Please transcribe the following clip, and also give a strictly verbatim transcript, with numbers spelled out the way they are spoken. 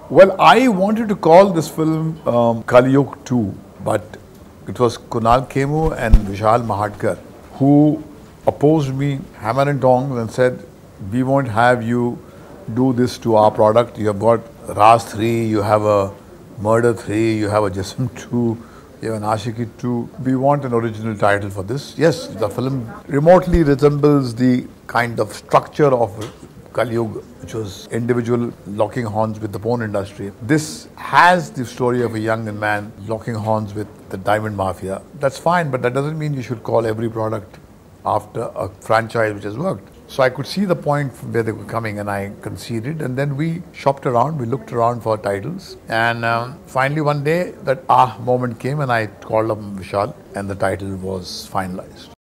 Well, I wanted to call this film um, Kali Yuga two, but it was Kunal Khemu and Vishal Mahatkar who opposed me hammer and tongs and said, we won't have you do this to our product. You have got Ras three, you have a Murder three, you have a Jism two, you have an Ashiki two. We want an original title for this. Yes, the film remotely resembles the kind of structure of Kali Yuga, which was individual locking horns with the porn industry. This has the story of a young man locking horns with the diamond mafia. That's fine, but that doesn't mean you should call every product after a franchise which has worked. So I could see the point from where they were coming, and I conceded. And then we shopped around, we looked around for titles. And um, finally one day that ah moment came and I called up Vishal and the title was finalized.